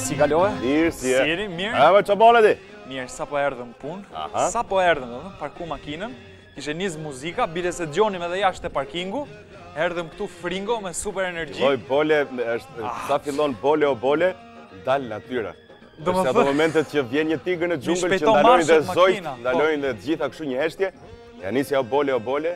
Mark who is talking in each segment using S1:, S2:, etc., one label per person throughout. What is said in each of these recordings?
S1: Si kalove?
S2: Mirë, si e?
S1: Jeni, mirë?
S2: A, më që bole ti?
S1: Mirë, sa po erdhëm punë,
S2: Aha.
S1: sa po erdhëm, parku makinën, kishe nis muzika, bile se dëgjonim edhe jashtë e parkingu, erdhëm këtu fringo me super energji.
S2: Loj bole, sa fillon bole o bole, dalë natyra.
S1: Do më
S2: Është ato momentet që vjen një tigër në xhungël që
S1: shpejton
S2: ndalojnë dhe
S1: marshet
S2: zojt,
S1: makina,
S2: ndalojnë dhe gjitha kështu një heshtje. Ja nisi o bole,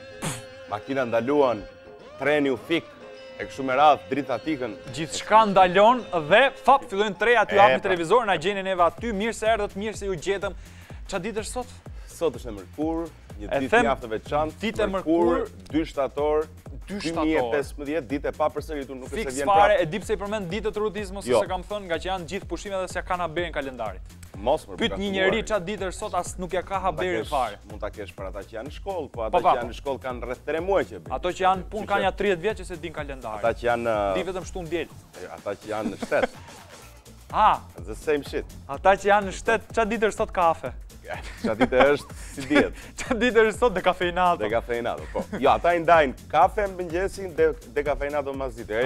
S2: makina ndaluan, treni u fik, e kështu me radhë, drita tikën.
S1: Gjithçka ndalon dhe fap fillojnë tre aty hapin
S2: pra.
S1: televizor, na gjeni neve aty, mirë se erdhët, mirë se ju gjetëm. Çfarë ditë është sot?
S2: Sot është e mërkur, një
S1: E
S2: ditë
S1: them,
S2: mjaft e veçantë,
S1: ditë e mërkur,
S2: 2 shtator,
S1: 2 shtator.
S2: 2015, ditë e papërsëritur, nuk është se
S1: Fiks
S2: vjen
S1: fare,
S2: prapë.
S1: e di pse i përmend ditët rudizmos,
S2: Jo.
S1: se kam thënë, nga që janë gjithë pushimet dhe se kanë haberin kalendarit.
S2: Mos më
S1: Pyet një njeri çfarë ditë është sot, as nuk ja ka haberin fare.
S2: Mund ta kesh për ata që janë në shkollë, po ata
S1: Pa,
S2: që janë në shkollë kanë rreth 3 muaj që bëjnë.
S1: Ato që janë punë kanë ja 30 vjeç që se din kalendarin.
S2: Ata që janë
S1: Di vetëm shtu ndjel.
S2: ata që janë në shtet.
S1: Ah,
S2: The same shit.
S1: ata që janë në shtet, çfarë ditë është sot kafe?
S2: Çfarë ditë është si diet.
S1: Çfarë ditë është sot dekafeinato?
S2: Dekafeinato, po. Jo, ata i ndajnë kafe në mëngjesin, dekafeinato mbas dite.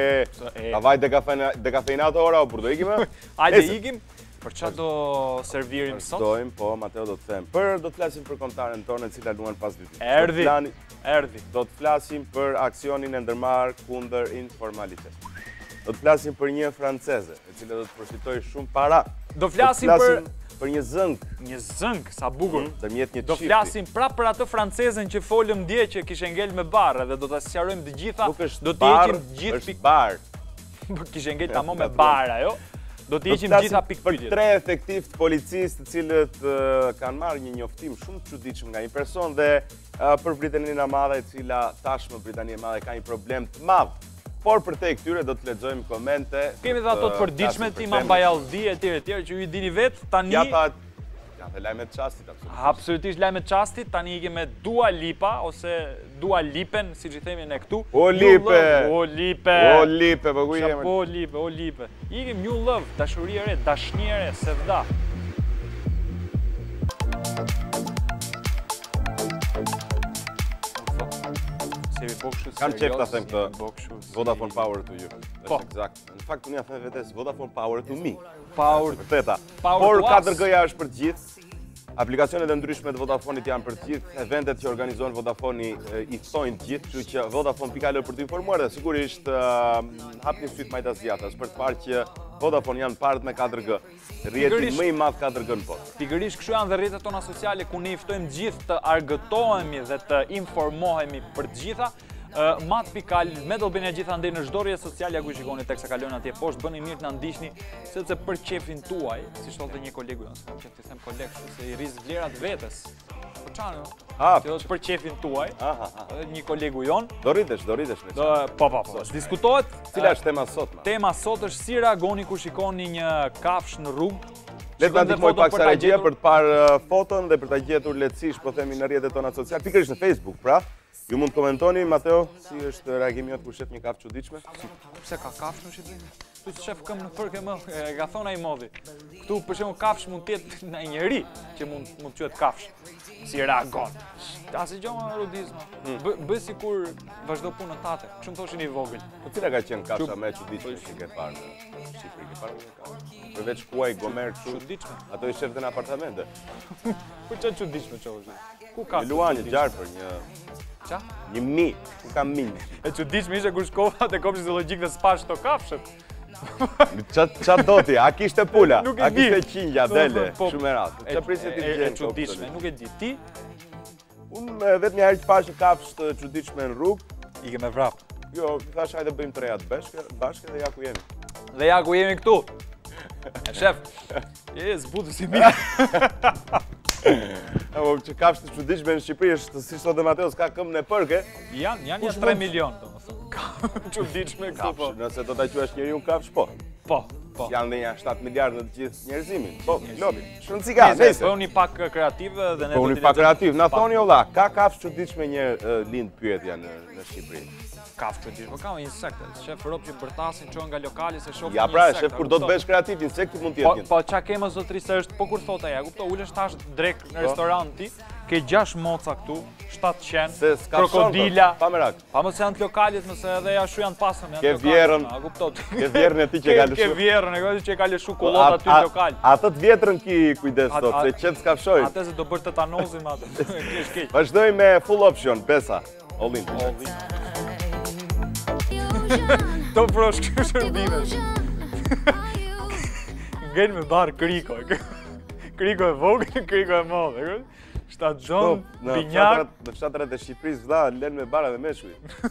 S2: Ta vaj dekafeinato ora o burdo ikim.
S1: Hajde ikim. Për çfarë do servirim sot?
S2: Dojmë, po, Mateo do të them. Do të flasim për kombëtaren tonë e cila luan pas dytit.
S1: Erdhi.
S2: Do të flasim për aksionin e ndërmarrë kundër informalitet. Do të flasim për një franceze, e cila do të përfitoj shumë para.
S1: Do flasim
S2: për një zëng.
S1: Një zëng, sa bukur.
S2: Ndërmjet një
S1: Do
S2: çifti.
S1: flasim prapë për atë francezën që folëm dje që kishe ngel me barë dhe do ta sqarojmë të gjitha.
S2: Nuk është
S1: Do të
S2: bar,
S1: heqim gjithë
S2: është bar.
S1: kishe ngel tamam me barë ajo. Do të heqim gjitha pikpyetjet.
S2: Për 3 efektiv të policisë të cilët kanë marrë një njoftim shumë të çuditshëm nga një person dhe për Britaninë e Madhe, e cila tashmë Britania e Madhe ka një problem të madh. Por për te këtyre do të lexojmë komente.
S1: Kemi dhe ato të përditshme, Tima Mbajalldi etj që ju i dini vetë, tani
S2: Ja, lajme të çastit absolutisht.
S1: Absolutisht lajme të çastit, tani ikim me Dua Lipa ose Dua Lipen, siç i themi ne këtu.
S2: O Lipe.
S1: O Lipe.
S2: O Lipe, po ku jemi?
S1: O Lipe, o Lipe. Ikim New Love, dashuri e re, dashni e re, sevda.
S2: Kam qef ta them këtë Vodafone Power to you.
S1: Po.
S2: Është eksakt. Në fakt unë ja them vetes Vodafone Power to me.
S1: Power.
S2: Vërteta.
S1: Power
S2: Por
S1: to us.
S2: 4G-ja është për të gjithë. Aplikacionet e ndryshme të Vodafonit janë për të gjithë. Eventet që organizon Vodafoni i thojnë të gjithë, kështu që Vodafone.al për të informuar dhe sigurisht hapni syt majtas djathtas për të parë që Vodafone janë parët me 4G. Rrjeti më i madh 4G në botë.
S1: Pikërisht kështu janë dhe rrjetet tona sociale ku ne i ftojmë gjithë të argëtohemi dhe të informohemi për të gjitha. Mat.al, me do bëni gjithandej në çdo rrjet social, ja ku shikoni teksa kalojnë atje poshtë, bëni mirë të na ndiqni, sepse për qefin tuaj, si thotë një kolegu jon, s'kam qef të them koleg, se i rriz vlerat vetes. Po çfarë? Që është për qefin tuaj. Një kolegu jon.
S2: Do rritesh me çfarë?
S1: Po. Diskutohet.
S2: Cila është tema sot?
S1: Tema sot është si reagoni kur shikoni një kafsh në rrugë.
S2: Le të ndihmoj pak sa regjia për të parë foton dhe për ta gjetur lehtësisht, po themi në rrjetet tona sociale, pikërisht në Facebook, pra. Ju mund të komentoni, Mateo, si është reagimi jot kur shet një kafshë çuditshme?
S1: Pse ka kafshë në Shqipëri? Tu që shef këm në fërke më, e ka thonë ai modi. Këtu për shembull kafshë mund të jetë në njeri që mund të quhet kafshë. Si reagon. Asi gjoma rudizma. Bë sikur vazhdo punën tate. Kështu më thoshin i vogël.
S2: Po cila ka qenë kafsha më e çuditshme që ke parë në Shqipëri? Ke parë një kafshë? Përveç kuaj, gomer,
S1: çuditshme.
S2: Ato i shefte në apartamente.
S1: Po çfarë çuditshme çoshë? Ku ka?
S2: Luani gjarpër, një
S1: Qa?
S2: Një mi, ku ka minj.
S1: E çuditshme ishte kur shkova te kopshti zoologjik dhe spash to kafshët.
S2: Qa do ti? A kishte pula?
S1: Nuk
S2: A
S1: e di.
S2: kishte qingja, dele, shumë e ratë? Qa prisje ti
S1: E çuditshme, nuk e di. Ti?
S2: Unë vetëm një herë që pash një kafshë të çuditshme në rrugë.
S1: Ike me vrap.
S2: Jo, thash hajde bëjmë trejat bashkë dhe ja ku jemi.
S1: Dhe ja ku jemi këtu. Shef, zbutu si mirë.
S2: Që kafshë të çuditshme në Shqipëri është, si thotë Mateo, s'ka këmbën e përke.
S1: Janë 3 milion, domethënë. Çuditshme këtu po.
S2: Nëse do ta quash njeriu kafshë, po.
S1: Po.
S2: Janë dhe një 7 miliardë në të gjithë njerëzimin. Po, lobi, shëndësika, nëse.
S1: Po unë pak kreativ dhe ne
S2: do të pak kreativ. Na thoni olla, ka kafshë çuditshme një lind pyetja në Shqipëri.
S1: Kafshë çuditshme, po ka insekte. Shef rrop që bërtasin çon nga lokali se shohin.
S2: Ja pra, shef kur do të bësh kreativ, insekti mund të jetë.
S1: Po çka kemë zotërisë është, po kur thotë ajo, kupto, ulesh tash drek në restorant ti, ke 6 moca këtu, 7 qenë,
S2: Se s'ka
S1: krokodila.
S2: Pa merak.
S1: Pa më se janë të lokalit, mëse edhe ashtu janë pasën.
S2: Ke vjerën.
S1: A kuptot.
S2: Ke vjerën e ti që ka lëshu.
S1: Ke vjerën, e që ka lëshu kolot aty në lokal.
S2: Atë të vjetrën ki kujdes sot, se qëtë s'kafshojnë.
S1: Atë se do bërë tetanozin atë. Kish keq.
S2: Vazhdoj me full option, besa. All in.
S1: Do prosh kjo shërbimesh. Ngel me barë kriko. Kriko e vogël, kriko e madhe. Shtatxon, binjak.
S2: Në fshatrat e Shqipërisë, vda, len me bara dhe meshkuj.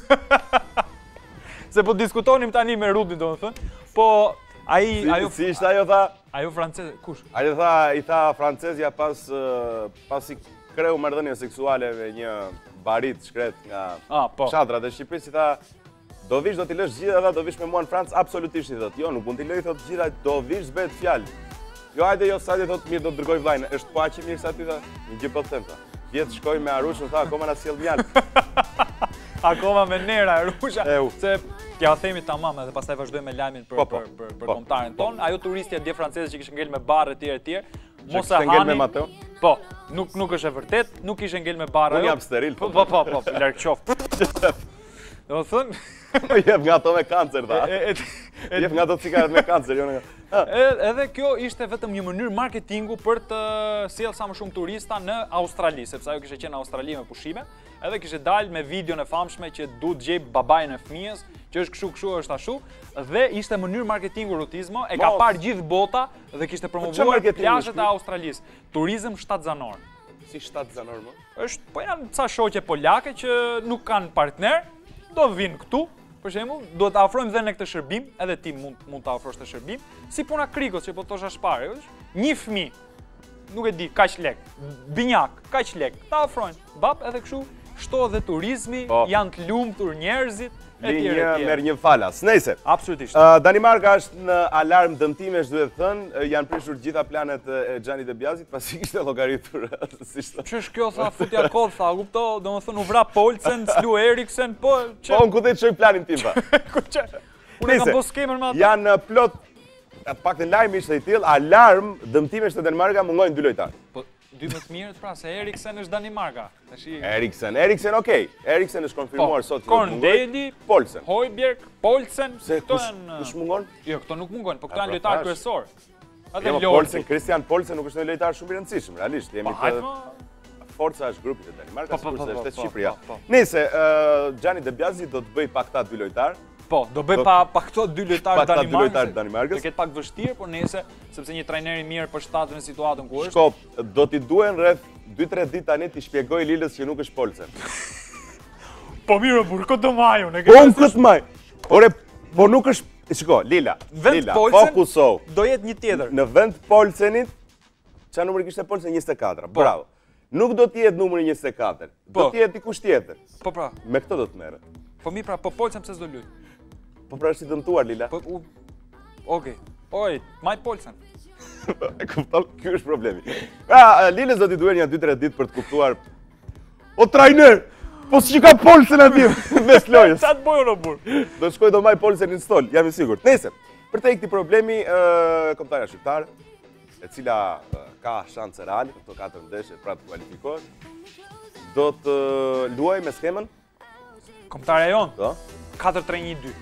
S1: Se po diskutonim tani me Rudin, do më thënë, po ajo...
S2: Si ishte ajo tha?
S1: Ajo franceze, kush?
S2: Ajo i tha francezja pas i kreu marrëdhënie seksuale me një barit shkret nga fshatrat e Shqipërisë, i tha, do vish do t'i lësh gjitha, do vish me mua në Francë, absolutisht i thot. Jo, nuk mund t'i lëj, thot gjitha, do vish s'bet fjalë. Jo, hajde, jo, sa di thot mirë do të dërgoj vlajnë, është po aqë mirë sa ty tha, një gjë po të them tha. Vjetë shkoj me Arushën, tha, akoma na sjell mjalë.
S1: Akoma me nera Arusha, se t'ja themi tamam edhe pastaj vazhdoj me lajmin për kombëtarin ton. Ajo turistja dje franceze që kishte ngel me barë etj, mos e hani. Po, nuk është e vërtet, nuk ishte ngel me barë.
S2: Unë jam steril.
S1: Po, larg qoftë. Do të thënë,
S2: jep nga ato me kancer, da. Jep nga ato cikaret me kancer, jo nga...
S1: Edhe kjo ishte vetëm një mënyrë marketingu për të sjellë sa më shumë turista në Australi, sepse ajo kishte qenë në Australi me pushime, edhe kishte dalë me videon e famshme që duhet gjej babain e fëmijës, që është kështu është ashtu, dhe ishte mënyrë marketingu rutizmo, e ka parë gjithë bota dhe kishte promovuar plazhet e Australisë. Turizëm shtatzanor.
S2: Si shtatzanor, më?
S1: Po janë ca shoqe polake që nuk kanë partner, do vinë këtu, për shembull, do të afrojmë dhe ne këtë shërbim, edhe ti mund të afrosh të shërbim, si puna krikos që po thosha shpare, një fëmijë, nuk e di, kaq lek, binjak, kaq lek, ta afrojnë, bap edhe kështu, shto dhe turizmi, janë të lumtur njerëzit,
S2: Linjë merr një falas. Nëse.
S1: Absolutisht.
S2: Danimarka është në alarm dëmtimesh, duhet thënë, janë prishur gjitha planet e Xhanit e Bjazit, pasi kishte llogaritur.
S1: Ç'është kjo tha futja kod tha, kupto, domethënë u vra Polsen, s'lu Eriksen, po
S2: Po unë ku të çoj planin tim pa.
S1: Unë kam bos skemën me atë.
S2: Janë plot paktën lajmi ishte i tillë, alarm dëmtimesh te Danimarka mungojnë 2 lojtarë.
S1: Po 2 më të mirët pra se Eriksen është Danimarka.
S2: Eriksen, okej. Eriksen është konfirmuar sot.
S1: Korndeli,
S2: Polsen.
S1: Hojbjerg, Polsen,
S2: këto janë. Kush mungon?
S1: Jo, këto nuk mungon, po këto janë lojtarë kryesor.
S2: Atë Polsen, Christian Polsen nuk është një lojtar shumë i rëndësishëm, realisht. Jemi të forca është grupit e Danimarkës, kurse është Shqipëria. Nëse Xhani De Bjazi do të bëj pa këta 2 lojtarë.
S1: Po, do bëj pa këto 2 lojtarë
S2: Danimarkës.
S1: Do ketë pak vështirë, por nëse sepse një trajner i mirë për shtatën në situatën ku është.
S2: Shkop, do t'i duhen rreth 2-3 ditë tani t'i shpjegoj Lilës që nuk është Polsen.
S1: Po mirë, burr, këtë maju, ne
S2: kemi. Po këtë maj. Ore, po nuk është, shiko, Lila, fokusohu.
S1: Do jetë një tjetër.
S2: Në vend Polsenit, çfarë numri kishte Polsen 24. Bravo. Nuk do të jetë numri 24. Do të jetë dikush tjetër.
S1: Po pra.
S2: Me këtë do të merret.
S1: Po mirë, pra, po Polsen pse s'do luaj?
S2: Po pra është i dëmtuar, Lila.
S1: Okej. Oj, maj Polsen.
S2: E kupton, ky është problemi. Pra, Lilës do t'i duhen një 2-3 ditë për të kuptuar. O trajner, po si ka Polsen aty mes lojës.
S1: Sa të bëjë në burr?
S2: Do shkoj do maj Polsen në stol, jam i sigurt. Nëse, për te këtij problemi, kombëtarja shqiptare, e cila ka shanse reale këto 4 ndeshje pra të kualifikohet, do të luajë me skemën
S1: kombëtarja jon. 4-3-1-2.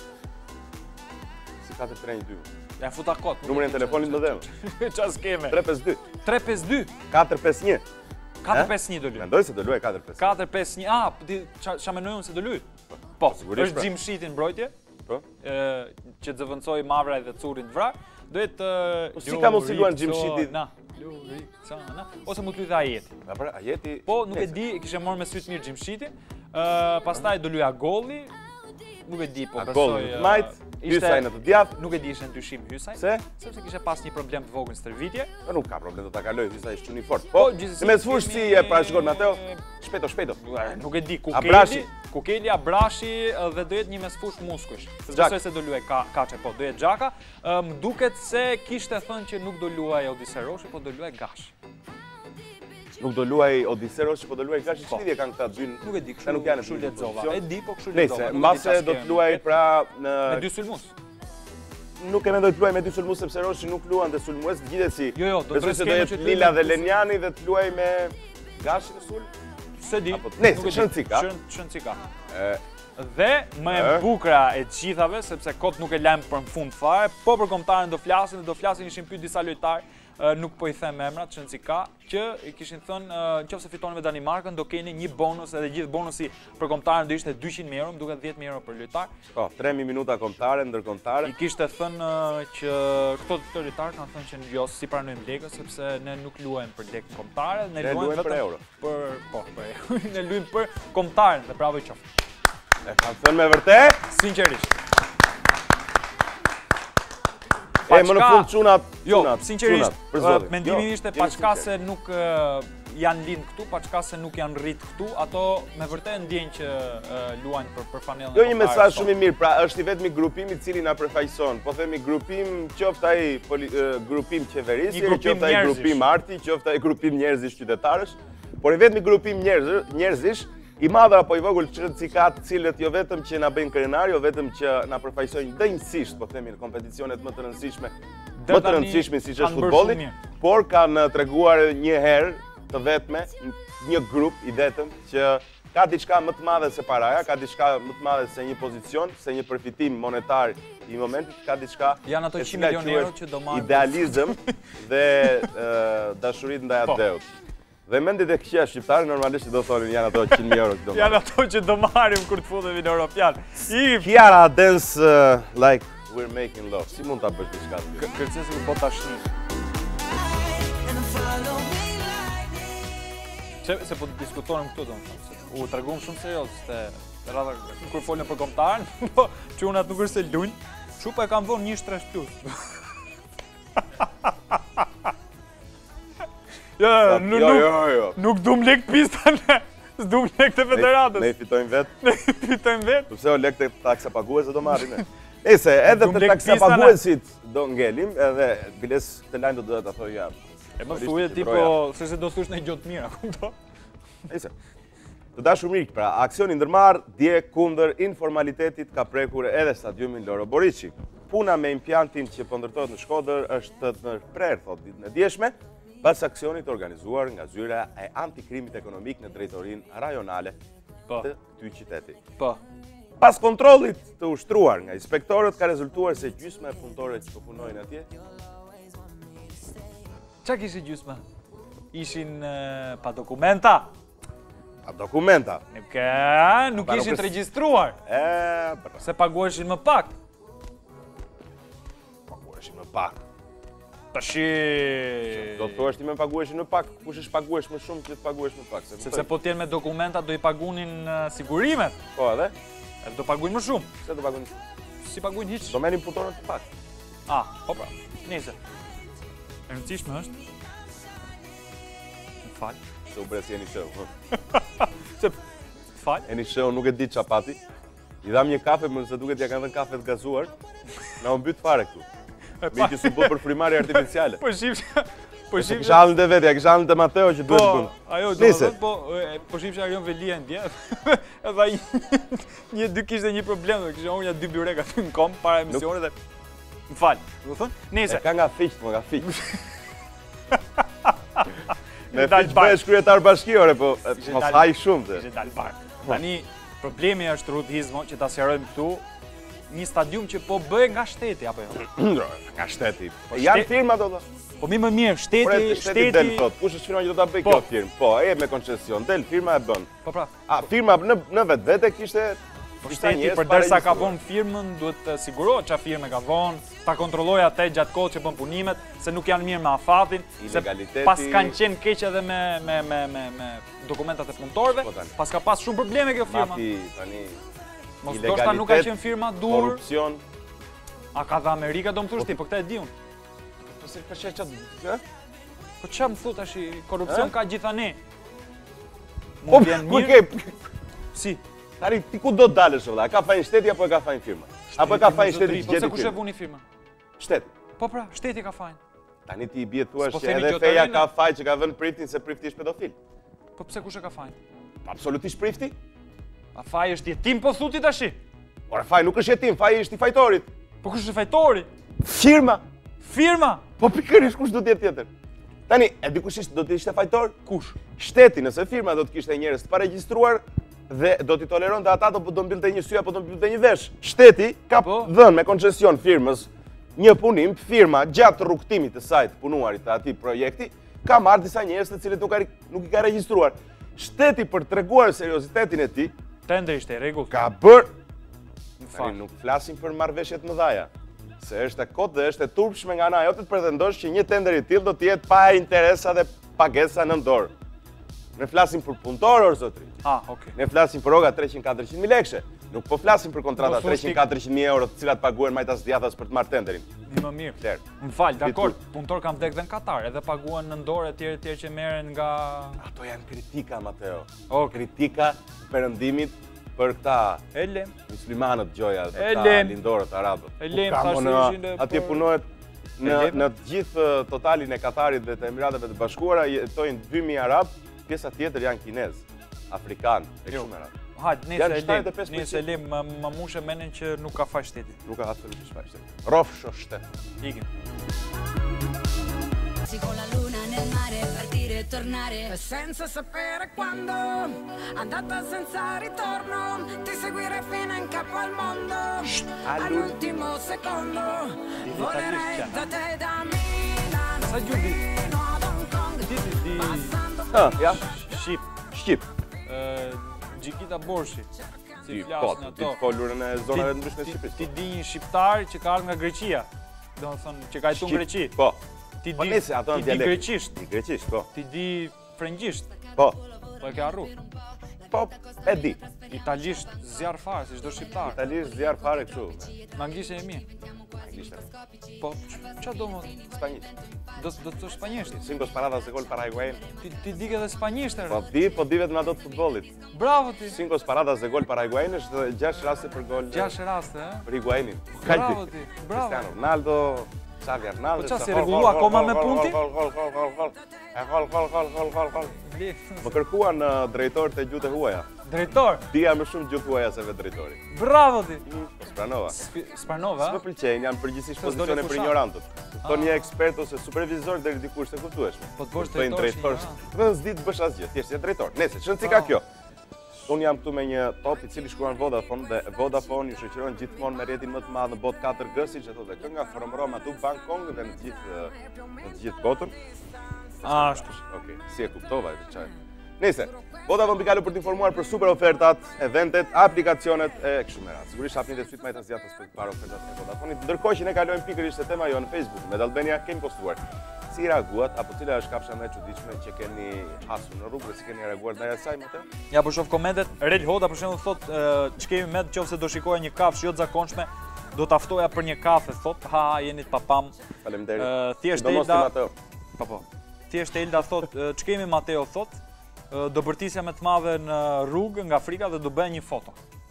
S2: 4-3-2.
S1: Ja futa kot.
S2: Numrin e telefonit më dhem.
S1: Çfarë skeme?
S2: 3-5-2.
S1: 3-5-2.
S2: 4-5-1.
S1: 4-5-1 do luaj.
S2: Mendoj se do luaj 4-5-1.
S1: 4-5-1. Ah, ç'a mendoj unë se do luaj? Po, është Xhimshiti në mbrojtje.
S2: Po.
S1: Që zëvendçoi Mavraj dhe Currin vrar. Do jetë
S2: si ka mos i luan Xhimshiti?
S1: Ose mund të luajë Ajeti.
S2: Pra, Ajeti.
S1: Po, nuk e di, kishte marrë me sy të mirë Xhimshiti. Pastaj do luaj Agolli. Nuk e di, po besoj.
S2: Majt, Hysaj në të djathtë.
S1: Nuk e di ishte ndryshim Hysaj.
S2: Se?
S1: Sepse kishte pas një problem të vogël stërvitje.
S2: Po nuk ka problem, do ta kaloj, Hysaj është çuni fort. Po, me sfush si e parashikon Mateo, shpejto.
S1: Nuk e di, Kukeli, Abrashi dhe do jetë një mesfush muskujsh. Besoj se do luaj Kaçe, po, do jetë Xhaka. Më duket se kishte thënë që nuk do luaj Odiseroshi, po do luaj Gash.
S2: Nuk do luaj Odiseroshi, po do luaj Gashi. Ç'lidhje kanë këta dy?
S1: Nuk e di, kështu lexova. E di, po kështu
S2: Nëse,
S1: lexova.
S2: mbase do të luaj pra në
S1: me 2 sulmues.
S2: Nuk e mendoj të luaj me 2 sulmues sepse Roshi nuk luan dhe sulmues gjithsesi.
S1: Jo, do të
S2: jetë Lila dhe Lenjani dhe të luaj me gashi në sul?
S1: Se di.
S2: Nëse shëncika.
S1: Shëncika. Dhe më e bukura e gjithave, sepse kot nuk e lajm për në fund fare, po për kombëtarën do flasin ishin pyet disa lojtarë, nuk po i them emrat, shëncika, që i kishin thënë nëse fitoni me Danimarkën do keni një bonus edhe gjithë bonusi për kombëtarën do ishte 200.000 euro, më duket 10.000 euro për lojtar.
S2: Po, 3 minuta kombëtare, ndërkombëtare.
S1: I kishte thënë që këto të lojtarë kanë thënë që jo, si pranojmë lekën sepse ne nuk luajmë për lekë kombëtare, ne luajmë
S2: për euro.
S1: Për euro. Ne luajmë për kombëtarën, dhe bravo i qoftë.
S2: E kanë thënë me vërtet?
S1: Sinqerisht.
S2: E më në fund çunat.
S1: Jo, sinqerisht, mendimi ishte paçka se nuk janë lind këtu, paçka se nuk janë rrit këtu, ato me vërtet ndjejnë që luajnë për fanellën.
S2: Jo, një mesazh shumë i mirë, pra është i vetmi grupim i cili na përfaqëson. Po themi grupim, qoftë ai grupim qeverisë, qoftë ai grupim arti, qoftë ai grupim njerëzish qytetarësh, por i vetmi grupim njerëzish i madh apo i vogël çrcikat, cilët jo vetëm që na bëjnë krenar, jo vetëm që na përfaqësojnë dënjësisht, po themi në kompeticionet më të rëndësishme siç është futbolli, por kanë treguar një herë të vetme, një grup i vetëm që ka diçka më të madhe se paraja, ka diçka më të madhe se një pozicion, se një përfitim monetar i momentit, ka diçka
S1: janë ato 100 milionë euro që do marrin.
S2: Idealizëm dhe dashurit ndaj atleut. Dhe mendit e këqia shqiptarë normalisht do thonin janë ato 100.000 euro që do marrim.
S1: Janë ato që do marrim kur të futemi në Europian.
S2: Kiara dance like we're making love. Si mund ta bësh diçka të tillë?
S1: Kërcesi u bë tashni. Se po diskutonim këtu domethënë. U treguam shumë serioz se rradha kur folën për kombëtarën, po çunat nuk është se lujn. Kështu po e kam vënë 1-3 plus. Jo. Nuk dum lek pista ne. S'dum lek të federatës.
S2: Ne fitojmë vetë.
S1: Ne fitojmë vetë.
S2: Pse o lek të taksa paguese do marrim ne. Nëse edhe të taksa paguesit do ngelim, edhe biles të lajm do duhet ta thoj ja.
S1: E më thuaj tipo se do thush në gjë të mira, kupton?
S2: Nëse. Të dashur miq, pra aksioni ndërmarr dje kundër informalitetit ka prekur edhe stadiumin Loro Boriçi. Puna me impjantin që po ndërtohet në Shkodër është të ndërprer, thotë ditën e djeshme, pas aksionit organizuar nga zyra e antikrimit ekonomik në drejtorinë rajonale të këtij qyteti.
S1: Po.
S2: Pas kontrollit të ushtruar nga inspektorët ka rezultuar se gjysma e punëtorëve që po punojnë atje.
S1: Çka kishte gjysma? Ishin pa dokumenta.
S2: Pa dokumenta.
S1: Nuk ishin të regjistruar. Se paguheshin më pak.
S2: Paguheshin më pak.
S1: Tashi
S2: do të thuash ti më paguheshin më pak, kush është paguhesh më shumë që të paguhesh më pak?
S1: Sepse po t'jenë me dokumenta do i pagunin sigurimet.
S2: Po edhe?
S1: Edhe do paguin më shumë.
S2: Pse do paguin më shumë?
S1: Si paguin hiç?
S2: Do merrin punëtorët të pak.
S1: Po pra. Nëse. E rëndësishme është. Më fal.
S2: Se u bresi jeni show.
S1: Se fal.
S2: Jeni show nuk e di ç'a pati. I dham një kafe, më se duket ja kanë dhënë kafe të gazuar. Na u mbyt fare këtu. Mi që su bë për frimarje artificiale.
S1: Po shifsha.
S2: Kisha halën të vetja, kisha halën të Mateo që duhet të punë.
S1: Ajo, do po shifsha Arion Velia ndje. Edhe një dy kishte një problem, kisha unë 2 byrek aty në kom para emisionit dhe më fal. Do thon? Nëse.
S2: Ka nga fiqt, nga fiqt. Me fiqt bëhesh kryetar bashkie, ore, po mos haj shumë të.
S1: Ishte dal park. Tani problemi është rudhizmo që ta sqarojmë këtu. Një stadium që po bëhe nga shteti, apo jo?
S2: Nga shteti. Janë firma do të...
S1: Po mi më mirë, shteti...
S2: del thot, kush është firma që do ta bëj kjo firmë? Po, e me koncesion, del firma e bën.
S1: Po pra.
S2: Firma në vetvete kishte...
S1: Shteti përderisa ka vonë firmën, duhet të sigurohet çfarë firme ka vonë, ta kontrolloj atë gjatë kohës që bën punimet, se nuk janë mirë me afatin, se pas kanë qenë keq edhe me dokumentat e punëtorëve, pas ka pas shumë probleme kjo firma. Mos ndoshta nuk ka qenë firma dur.
S2: Korrupsion.
S1: A ka dhe Amerika do më thush ti, po këta e di unë.
S2: Po se për çfarë?
S1: Po çfarë më thot tash, korrupsion ka gjithani.
S2: Po ke
S1: si?
S2: Tani ti ku do të dalësh vëlla? Ka fajin shteti apo e ka fajin firma? Apo e ka fajin shteti që
S1: gjeti? Po se kush e vuni firma?
S2: Shteti.
S1: Po pra, shteti ka fajin.
S2: Tani ti bie thua se edhe feja ka faj që ka vënë priftin se prifti është pedofil.
S1: Po pse kush e ka fajin?
S2: Absolutisht prifti.
S1: A faj është jetim po thuti tash?
S2: Ora faj nuk është jetim, faj është i fajtorit.
S1: Po kush është fajtori?
S2: Firma.
S1: Firma?
S2: Po pikërisht kush do të jetë tjetër? Tani, e dikush do të ishte fajtor?
S1: Kush?
S2: Shteti, nëse firma do të kishte njerëz të paregjistruar dhe do t'i toleronte ata do mbilte një sy apo do mbilte një vesh. Shteti ka dhënë me koncesion firmës një punim, firma gjatë rrugtimit të saj të punuarit të atij projekti ka marrë disa njerëz të cilët nuk i ka regjistruar. Shteti për treguar seriozitetin e tij,
S1: tendri ishte rregull.
S2: Ka bër. Nuk flasim për marrëveshjet mëdhaja. Se është e kotë dhe është e turpshme nga ana jote të pretendosh që një tender i tillë do të jetë pa interesa dhe pagesa në dorë. Ne flasim për punëtor, zotri.
S1: Okay.
S2: Ne flasim për rroga 300-400.000 lekë. Nuk po flasim për kontrata 300-400.000 euro të cilat paguhen majtas djathtas për të marrë tenderin.
S1: Më mirë. Më fal, dakor, punëtor kam vdekë dhe në Katar, edhe paguhen në dorë etj që merren nga
S2: ato janë kritika, Mateo.
S1: Okay.
S2: Kritika perëndimit për këta muslimanët gjoja, për këta lindorët arabët. Atje punohet në gjithë totalin e Katarit dhe të Emirateve të Bashkuara jetojnë 2.000 arab, pjesa tjetër janë kinez, afrikan, e kështu me radhë.
S1: Hajt, nëse lim, më mushe menen që nuk ka faj shteti.
S2: Nuk ka absolutisht faj shteti. Rofsho shtet.
S1: Ikim.
S3: Con la luna nel mare, partire e tornare senza sapere quando, andata senza ritorno, ti seguire fino in capo al mondo, all'ultimo secondo, volerei da te da Milano fino ad Hong Kong, passando
S2: Shqip.
S1: Gjikita Borshi.
S2: Ti të folurën e zonave të ndryshme të Shqipërisë.
S1: Ti di një shqiptar që ka ardhur nga Greqia. Do të thonë që ka jetuar në Greqi.
S2: Po.
S1: Ti di greqisht.
S2: Ti greqisht, po.
S1: Ti di frëngjisht.
S2: Po.
S1: Po e ke harru.
S2: Po, e di.
S1: Italisht zjarr fare, si çdo shqiptar.
S2: Italisht zjarr fare kështu.
S1: Në anglisht e mirë.
S2: Anglisht.
S1: Po, ç'a do më?
S2: Spanjisht.
S1: Do të thosh spanjisht.
S2: Cinco paradas de gol Paraguay.
S1: Ti di edhe spanjisht e?
S2: Po di vetëm ato të futbollit.
S1: Bravo ti.
S2: Cinco paradas de gol Paraguay është 6 raste për gol.
S1: 6 raste, ë?
S2: Për Higuainin.
S1: Bravo ti. Bravo.
S2: Cristiano Ronaldo, Xavi Hernandez.
S1: Po çfarë si rregullu akoma me punti?
S2: Gol. Më kërkuan drejtorët e gjuhëve huaja.
S1: Drejtor?
S2: Dija më shumë gjuhë huaja se vetë drejtori.
S1: Bravo ti.
S2: Po spranova.
S1: Spranova?
S2: S'më pëlqejnë, janë përgjithsisht pozicione për ignorantët. Kupton një ekspert ose supervizor deri dikush të kuptueshëm.
S1: Po të bësh drejtor.
S2: Vetëm s'di të bësh asgjë, thjesht je drejtor. Nëse çon si ka kjo. Unë jam këtu me një top i cili shkruan Vodafone dhe Vodafone ju shoqëron gjithmonë me rrjetin më të madh në botë 4G, siç e thotë kënga From Roma to Bangkok dhe në gjithë botën.
S1: Ashtu.
S2: Okej, si e kuptova këtë çaj. Nëse Vodafone pikalo për të informuar për super ofertat, eventet, aplikacionet e kështu me radhë. Sigurisht hapni dhe fyt më të zgjatos për të parë ofertat e Vodafone. Ndërkohë që ne kalojmë pikërisht te tema jo në Facebook, me Albania kemi postuar. Si reaguat apo cila është kafsha më e çuditshme që keni hasur në rrugë dhe si keni reaguar ndaj asaj më të?
S1: Ja po shoh komentet. Rel Hoda për shembull thotë ç'kemi me nëse do shikoja një kafshë jo të zakonshme, do ta ftoja për një kafe, thotë. Ha, jeni të papam.
S2: Faleminderit.
S1: Thjesht Elda. Po. Thjesht Elda thotë ç'kemi Mateo thotë. Do bërtisja me të madhe në rrugë nga Afrika dhe do bëja një foto.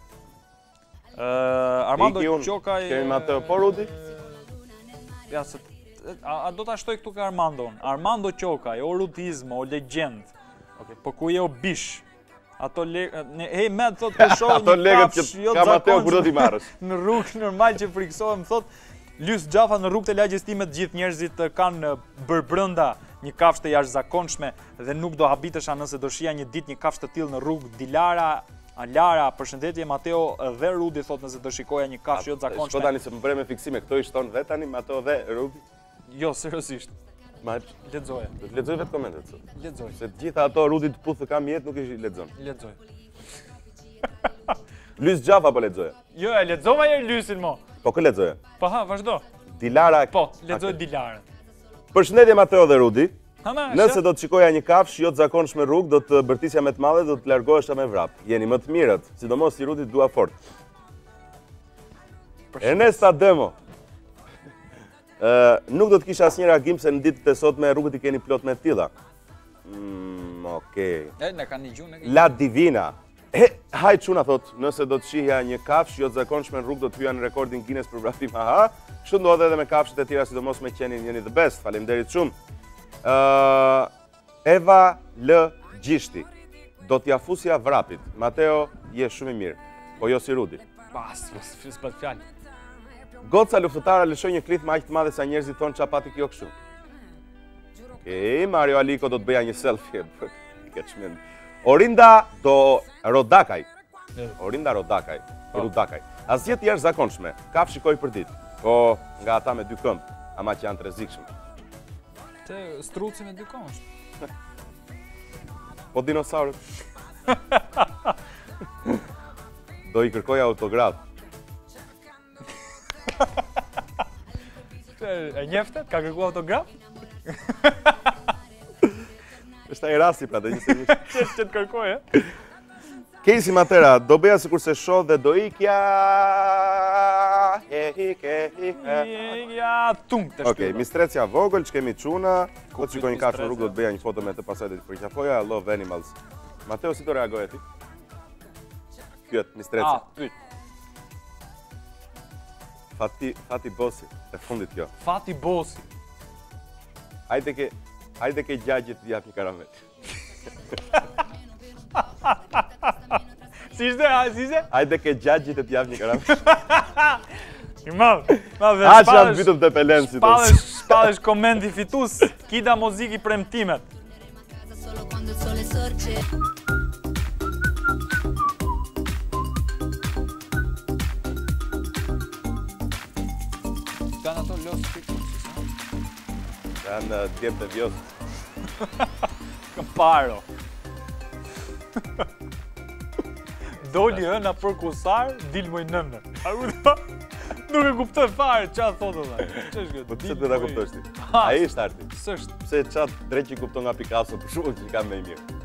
S1: Armando Qokaj.
S2: Kemi Mateo po Rudi?
S1: Ja se a do ta shtoj këtu ka Armandon. Armando Qokaj, o rutizmo, o legend. Okej, po ku je o bish? Ato hey me thot të shoh
S2: ato legët që ka Mateo kur do t'i marrësh.
S1: Në rrugë normal që friksohem thot Lys Xhafa në rrugët e lagjes time të gjithë njerëzit kanë bër brenda një kafshë të jashtëzakonshme dhe nuk do habitesha nëse do shija një ditë një kafshë të tillë në rrugë. Dilara Alara, përshëndetje Mateo dhe Rudi thot nëse do shikoja një kafshë jo të zakonshme.
S2: Shko tani se më bëre me fiksime, këto i shton dhe tani Mateo dhe Rudi.
S1: Jo, seriozisht. Lexoje.
S2: Do të lexoj vetë komentet sot.
S1: Lexoj.
S2: Se të gjitha ato Rudi të puthë kam jetë nuk i lexon.
S1: Lexoj.
S2: Lys Xhafa po lexoje.
S1: Jo, e lexova herë Lysin mo.
S2: Po kë lexoje?
S1: Po ha, vazhdo.
S2: Dilara.
S1: Po, lexoj Dilarën.
S2: Përshëndetje Mateo dhe Rudi.
S1: Nëse
S2: do të shikoja një kafshë jo të zakonshme rrugë, do të bërtisja me të madhe, do të largohesha me vrap. Jeni më të mirët, sidomos si Rudi dua fort. Ernesta Demo. Nuk do të kisha asnjë reagim se në ditët e sotme rrugët i keni plot me të tilla. Okej.
S1: Na kanë gjunë.
S2: La Divina. Hajt çuna thot, nëse do të shihja një kafshë jo të zakonshme në rrugë do të hyja në rekordin Guinness për vrapim. Aha. Kështu ndodhet edhe me kafshët e tjera, sidomos me qenin jeni the best. Faleminderit shumë. Eva L. Gjishti. Do t'ja fusja vrapit. Mateo, je shumë i mirë. Po jo si Rudi.
S1: Pas fjalë.
S2: Goca luftëtara lëshoi një klith më aq të madhe sa njerëzit thonë çapati kjo kështu. Okej, Mario Aliko do të bëja një selfie. Orinda do Rodakaj. Orinda Rodakaj. Rodakaj. Asgjë të jashtëzakonshme. Kafshë shikoj për ditë. Po nga ata me dy këmbë, ama që janë të rrezikshëm.
S1: Te struci me dy këmbë.
S2: Po dinosaurët. Do i kërkoj autograf.
S1: E njeftet? Ka kërku autograf?
S2: Është ai rasti pra, do një se
S1: Që të kërkoj, e?
S2: Casey Matera, do bëja sikur se shoh dhe do ikja.
S1: Ja, tung të shtylla.
S2: Okej, mistrecja vogël, ç'kemi çuna. Po të shikoj një kafshë në rrugë, do të bëja një foto me të pasaj dhe të përqafoja. I love animals. Mateo, si do reagoj ti? Pyet, mistrecja.
S1: Pyet.
S2: Fati Bosi, e fundit kjo.
S1: Fati Bosi.
S2: Hajde ke gjagjit të jap një karamel.
S1: Si ishte?
S2: Hajde ke gjagjit të jap një karamel.
S1: I madh.
S2: Haqa të vitëm të pelen si të.
S1: Shpallesh komenti fitus, Kida Muziki premtimet.
S3: Solo quando il sole sorge.
S1: Kanë ato los TikTok.
S2: Janë djemë të vjosë.
S1: Këmparo. Doli ëna për kusar, dil moj nëmër. Nuk e kuptoj fare, qa thotë dhe.
S2: Po pse të ta kuptosh ti? Ai është arti.
S1: S'është.
S2: Pse çat drejt që kupton nga Picasso për shkak që ka më i mirë.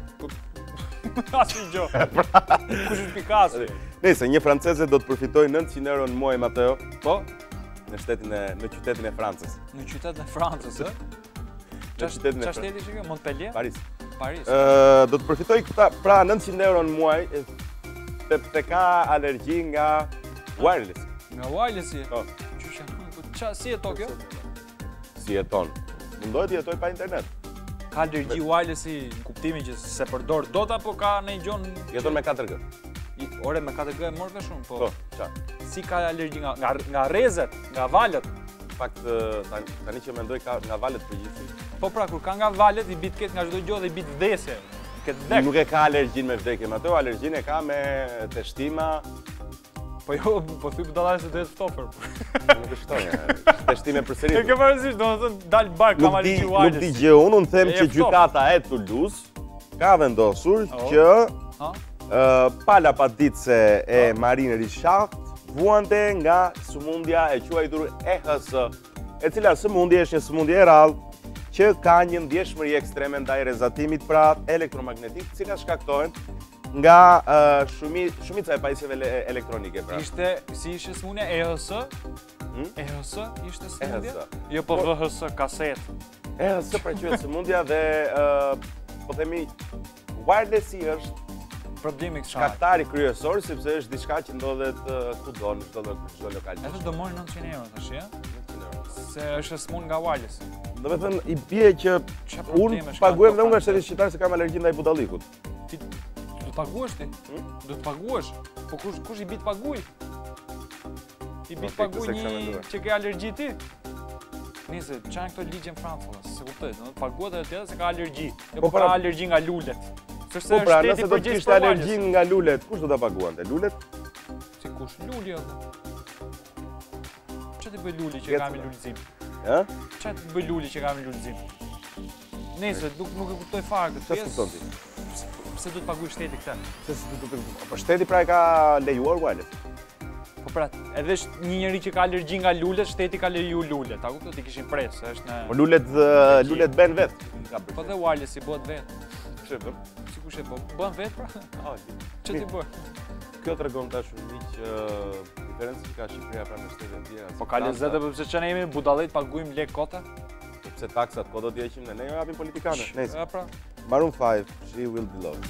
S1: Asnjë gjë. Kush është Picasso?
S2: Nëse një franceze do të përfitoj 900 euro në muaj, Mateo,
S1: Po,
S2: në qytetin e Francës.
S1: në qytetin e Francës, ë?
S2: Në qytetin e
S1: Qa shteti që kjo? Montpellier?
S2: Paris.
S1: Paris.
S2: Do të përfitoj këta, pra 900 euro në muaj, te ka alergji nga wireless.
S1: Nga wirelessi?
S2: Po.
S1: Qysha, qa, si e to kjo?
S2: Si jeton? Mundohet të jetoj pa internet.
S1: Ka alergji wirelessi në kuptimin që se përdor dot apo ka në i gjon?
S2: Jeton me 4G.
S1: Ore, me 4G e morve shumë, po.
S2: Po, qa?
S1: Si ka alergji nga rrezet, nga valët?
S2: Fakt, tani që mendoj ka nga valet përgjithësi.
S1: Po pra, kur ka nga valet, i bit ketë nga çdo gjë dhe i bit vdesje. Këtë vdek.
S2: Nuk e ka alergjin me vdekje, Mateo, alergjin e ka me teshtima.
S1: Po jo, po thuj për dallarë se do jetë ftofër.
S2: Nuk është shtonja, teshtime
S1: E
S2: përsëritur.
S1: ke parasysh, domethënë dal bar kam alergji wireless.
S2: Nuk di gjë, unë them
S1: E
S2: që
S1: ftoft.
S2: gjykata e Toulouse ka vendosur që pala paditëse e Marine Richard vuante nga sëmundja e quajtur EHS, e cila sëmundje është një sëmundje e rrallë që ka një ndjeshmëri ekstreme ndaj rrezatimit pra elektromagnetik, të cilat shkaktohen nga shumica e pajisjeve elektronike pra.
S1: Si ishte sëmundja EHS? EHS ishte sëmundja?
S2: EHS.
S1: Jo, po VHS kaset.
S2: EHS pra quhet sëmundja dhe po themi wirelessi është
S1: Problemi kësaj.
S2: shkaktari kryesor sepse është diçka që ndodhet kudo në çdo lokal.
S1: Edhe do mori 900 euro tash, ja? Se është smund nga wireless.
S2: Do të thënë i bie që unë paguaj dhe unë nga shteti shqiptar se kam alergji ndaj budallikut.
S1: Ti do të paguash ti? Do të paguash? Po kush i bit paguaj? I bit paguaj një që ke alergji ti? Nise, çan këto ligje në Francë, se kuptoj, do të paguat edhe tjetër se ka alergji. Jo, po ka alergji nga lulet.
S2: Po pra, nëse do të kishte alergji nga lulet, kush do ta paguante? Lulet?
S1: Si kush? Luli apo? Çfarë të bëj luli që kam lulëzim?
S2: Ë?
S1: Çfarë të bëj luli që kam lulëzim? Nëse nuk e kuptoj fare këtë
S2: pjesë. Çfarë kupton ti?
S1: Pse do të paguaj shteti këtë?
S2: Pse do të paguaj? Po shteti pra e ka lejuar wireless.
S1: Po pra, edhe një njeri që ka alergji nga lulet, shteti ka leju lulet. Ta kuptoj ti kishin presë, është në.
S2: Po lulet bën vet.
S1: Po dhe wireless i bëhet vet.
S2: Ç'e bën?
S1: Sigurisht e bën vet pra. Ç'e ti bën?
S2: Kjo tregon tash miq diferencën që ka Shqipëria pranë shtetit të tjera.
S1: Po ka lezet edhe pse çan jemi budallit paguajmë lek kota?
S2: Pse taksat po do t'i heqim ne jo japim politikanë.
S1: Ja pra.
S2: Maroon 5, She Will Be Loved.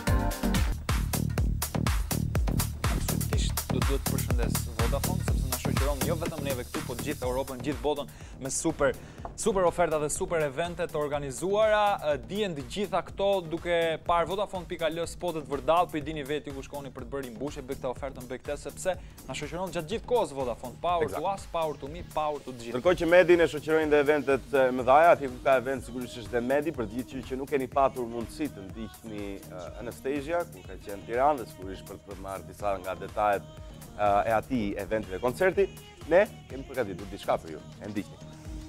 S1: Do të përshëndes Vodafone sepse na shoqëron shoqëron jo vetëm neve këtu, po gjithë Europën, gjithë botën me super oferta dhe super evente të organizuara. Dihen të gjitha këto duke parë Vodafone.al spotet vërdall, po I dini vetë ku shkoni për të bërë mbushje, bëj këtë ofertën, bëj këtë sepse na shoqëron gjatë gjithë kohës Vodafone. Power to us, power to me, power to gjithë.
S2: Ndërkohë që Medin e shoqërojnë dhe eventet mëdhaja, atje ku ka event sigurisht është dhe Medi, për të gjithë që nuk keni patur mundësi të ndiqni Anastasia, ku ka qenë në Tiranë, dhe sigurisht për të marrë disa nga detajet e atij eventi dhe koncerti, ne kemi përgatitur diçka për ju. E ndiqni.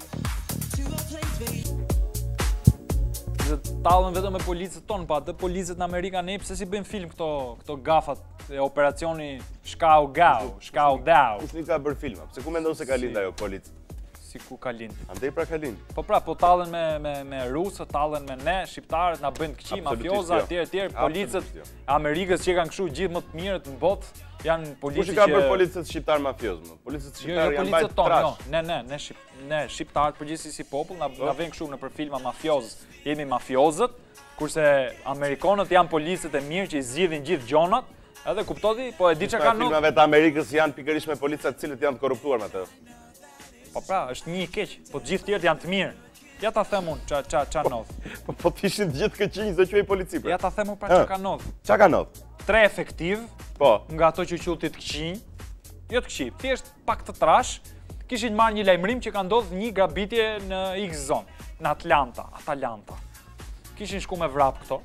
S1: Tallën vetëm me policët tonë, pa atë policët në Amerika ne pse si bëjmë film këto gafat e operacioni Shkau Dau.
S2: Kush ka bërë filma? Pse ku mendon se ka lind ajo policë?
S1: Si ku ka lind?
S2: Andej pra ka lind.
S1: Po tallen me rusët, tallen me ne, shqiptarët, na bëjnë të këqij, mafioza, etj, policët e Amerikës që kanë kështu gjithë më të mirët në botë, janë policë që...
S2: Kush ka bërë policët shqiptar mafiozë më? Policët shqiptar janë bajtë trash.
S1: Ne shqiptarët përgjithësisht si popull, na vjen kështu nëpër filma mafiozës, jemi mafiozët, kurse amerikanët janë policët e mirë që I zgjidhin gjithë gjonat, edhe kuptoti, po e di çka kanë.
S2: Filmave të Amerikës janë pikërisht me policat të cilët janë të korruptuar me atë.
S1: Po pra, është një I keq, po të gjithë tjerët janë të mirë. Ja ta them unë ça ndodh.
S2: Po të ishin të gjithë këqinj do quaj polici pra.
S1: Ja ta them unë pra çka ka ndodh.
S2: Çka ka ndodh?
S1: 3 efektiv. Po. Nga ato që quhet të këqinj. Jo të këqij, thjesht pak të trash, kishin marrë një lajmërim që ka ndodhur një grabitje në X zone, në Atalanta. Kishin shku me vrap këto.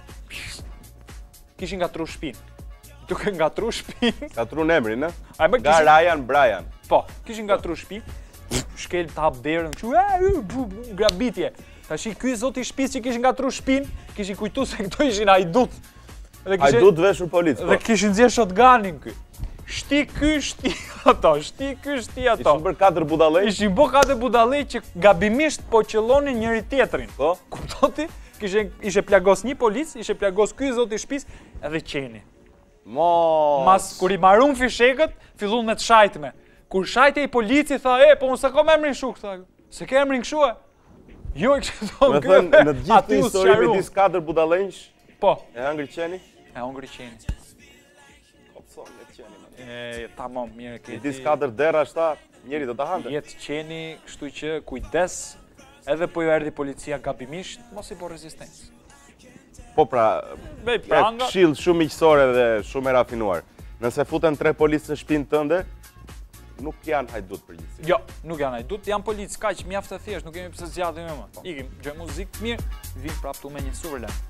S1: Kishin ngatruar shtëpinë. Duke ngatruar shtëpinë.
S2: Ngatruar emrin, ë?
S1: Nga
S2: Ryan Brian.
S1: Po, kishin ngatruar shtëpinë. Shkel të hap derën, kështu, grabitje. Tash ky zoti I shtëpisë që kishin ngatruar shtëpinë, kishin kujtuar se këto ishin hajdut.
S2: Hajdut veshur policë.
S1: Dhe kishin nxjerr shotgunin ky. Shti ky, shti ato, shti ky, shti ato.
S2: Ishin bërë 4 budallëj.
S1: Ishin bërë 4 budallëj që gabimisht po qellonin njëri tjetrin.
S2: Po.
S1: Kuptoti? Ishe plagos një polic, ishe plagos ky zoti I shtëpisë edhe qeni. Mas kur I marrun fishekët, fillun me të shajtme. Kur shajte I polici tha, po unë se kom emrin shuk, tha. Se ke emrin kështu e? Jo I kështë thonë
S2: kërë. Me thënë, në gjithë të histori midis 4 budallënjsh,
S1: po.
S2: E hëngri qeni?
S1: E hëngri qeni.
S2: Kopson me qeni.
S1: Tamam, mirë këti.
S2: Midis 4 dera shta, njeri do të hante.
S1: Jetë qeni, kështu që kujdes, edhe po ju erdhi policia gabimisht, mos I bo rezistencë.
S2: Po pra, këshill shumë miqësore dhe shumë e rafinuar. Nëse futen 3 policë në shtëpinë tënde, nuk janë hajdut përgjithësisht.
S1: Jo, nuk janë hajdut, janë policë kaq mjaft e thjesht, nuk kemi pse zgjatim më. Ikim, dëgjojmë muzikë mirë, vim prapë tu me një super lajm.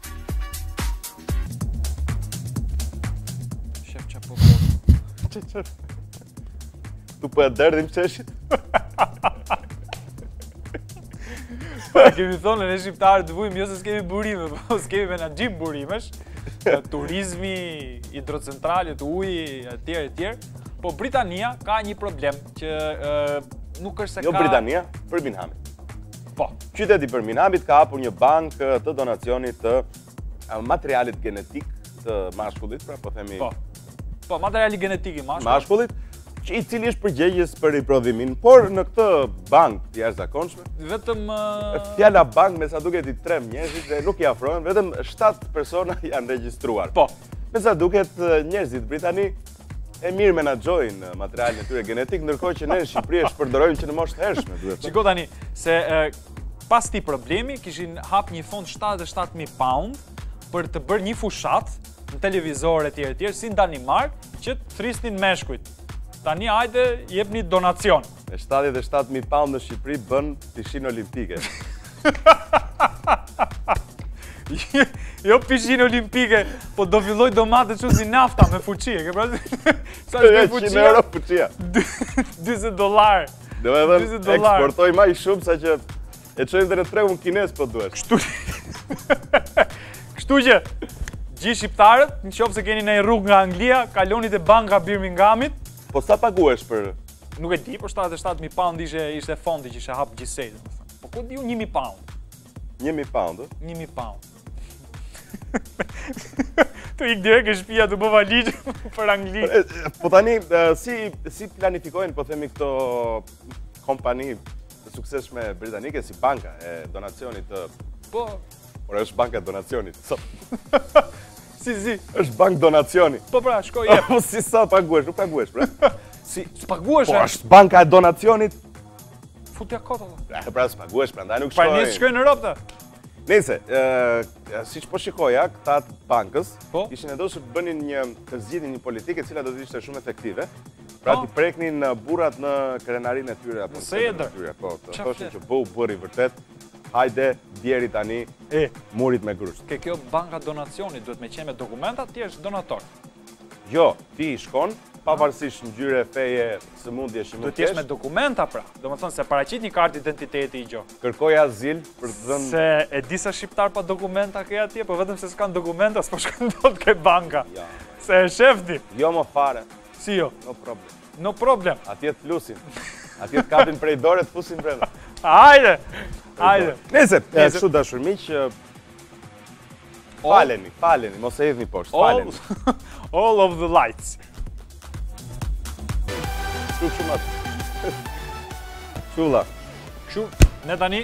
S1: Shef çapo po.
S2: Tu po e derdhim çeshit.
S1: Kemi thonë ne shqiptarët të vujmë, jo se s'kemi burime, po s'kemi menaxhim burimesh. Turizmi, hidrocentralet, uji, etj. Po Britania ka një problem që nuk është se ka...
S2: Jo Britania, Birmingham.
S1: Po.
S2: Qyteti Birminghamit ka hapur një bankë të donacionit të materialit genetik të mashkullit, pra po themi...
S1: Po, materiali genetik I
S2: mashkullit, që I cili është përgjegjës për riprodhimin, por në këtë bankë të jashtëzakonshme,
S1: vetëm...
S2: Fjala bankë me sa duket I 3 njerëzit dhe nuk I afrohen, vetëm 7 persona janë regjistruar.
S1: Po.
S2: Me sa duket njerëzit Britani e mirë menaxhojnë materialin e tyre genetik, ndërkohë që ne në Shqipëri e shpërdorijmë që në moshë të hershme, duhet.
S1: Shiko tani, se pas këtij problemi kishin hap një fond 77.000 pound për të bërë një fushat në televizor etj, si në Danimark, që të thrisnin meshkujt. Tani hajde jepni donacion.
S2: E 77.000 pound në Shqipëri bën pishinë olimpike.
S1: Jo pishinë olimpike, po do filloj domate që si nafta me fuqi, e ke pra? Sa është me fuqia?
S2: 100 euro fuqia.
S1: $20.
S2: Do me dhe eksportoj ma I shumë sa që e qojnë dhe në tregun kines po duesh.
S1: Kështu që, gjithë shqiptarët, në qofë se keni në rrugë nga Anglia, kalonit e banka Birminghamit.
S2: Po sa paguesh për?
S1: Nuk e di, po 77.000 pound ishte fondi që ishe hapë gjithsej. Po ku di u 1.000 pound?
S2: 1.000 pound,
S1: 1.000 pound. Tu ik direkt e shtëpia të bëva ligj për Angli.
S2: Po tani, si planifikojnë, po themi këto kompani të suksesshme britanike, si banka e donacionit të...
S1: Po.
S2: Por është banka e donacionit.
S1: Si.
S2: është bank donacioni.
S1: Po pra, shkoj jep.
S2: Po si sa paguesh, nuk paguesh, pra.
S1: Si, s'paguesh?
S2: Po, është banka e donacionit?
S1: Futja kota.
S2: Pra s'paguesh, prandaj nuk
S1: Pra
S2: shkojnë.
S1: njësë shkojnë në Europë të?
S2: Nëse, siç po shikoja, këta të bankës
S1: Po?
S2: ishin dashur të bënin të zgjidhnin një politikë e cila do të ishte shumë efektive. Pra t'i preknin burrat në krenarinë e tyre apo
S1: Se e dër.
S2: tyre. Po, të
S1: Qa
S2: thoshin
S1: flet?
S2: që bëu burri vërtet. Hajde, bjeri tani murit me grusht.
S1: Kjo banka donacionit duhet me qenë me dokumenta, ti është donator.
S2: Jo, ti shkon, pavarësisht ngjyre, feje, sëmundje që
S1: Duhet
S2: mund
S1: të jesh
S2: kesh,
S1: me dokumenta pra. Do më thonë se paraqit një kartë identiteti i gjo.
S2: kërkoj azil për të dhënë.
S1: Se e disa shqiptar pa dokumenta ke atje, po vetëm se s'kan dokumenta, s'po shkon dot ke banka.
S2: Ja.
S1: Se e shefti.
S2: Jo më fare,
S1: Si jo?
S2: no problem.
S1: No problem.
S2: Atje të flusin. Atje të kapin prej dore të fusin brenda.
S1: Hajde! Hajde!
S2: Nëse, kështu dashur miq, faleni, mos e hedhni poshtë, faleni.
S1: All of the lights.
S2: Shumë atë. Qulla.
S1: Kështu, ne tani,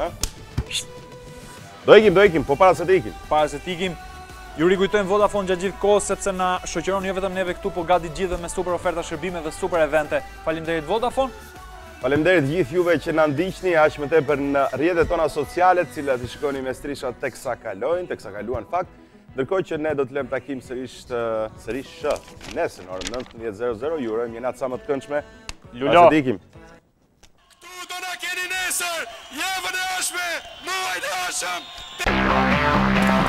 S2: Do ikim, po para se të ikim.
S1: para se t'ikim, ju rikujtojmë Vodafone gjatë gjithë kohës, sepse na shoqëron jo vetëm neve këtu, po gati gjithë me super oferta shërbime dhe super evente. Faleminderit Vodafone.
S2: Faleminderit gjithë juve që na ndiqni aq më tepër në rrjetet tona sociale, të cilat I shikoni me strisha teksa kaluan fakt. Ndërkohë që ne do të lëmë takim sërish nesër në orën 19:00, ju urojmë një natë sa më të këndshme.
S1: Lulo.
S2: Pas ikim.
S4: Tu do na keni nesër, javën e ardhshme, muajin e ardhshëm.